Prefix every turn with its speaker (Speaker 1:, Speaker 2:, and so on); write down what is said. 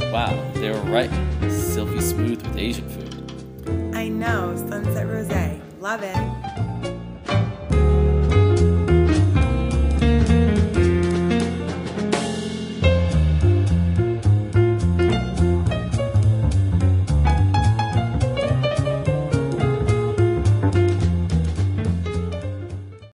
Speaker 1: Wow, they were right. Silky smooth with Asian food.
Speaker 2: I know, Sunset Rosé. Love it.